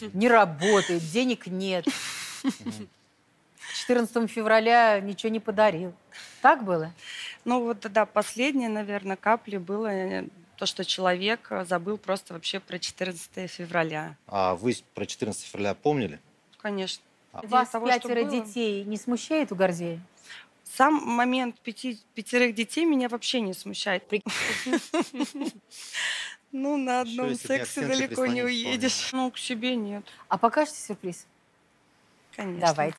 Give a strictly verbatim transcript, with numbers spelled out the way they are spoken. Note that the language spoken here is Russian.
не работает, денег нет. четырнадцатого февраля ничего не подарил. Так было? Ну вот, да, последней, наверное, каплей было э, то, что человек э, забыл просто вообще про четырнадцатое февраля. А вы про четырнадцатое февраля помнили? Конечно. А. Идея Вас того, что пятеро было. детей не смущает у Гордея? Сам момент пяти, пятерых детей меня вообще не смущает. Ну, на Еще одном если мне к сексе стенке далеко не прислонить, вполне. уедешь. Ну, к себе нет, А покажете сюрприз? конечно. Давайте.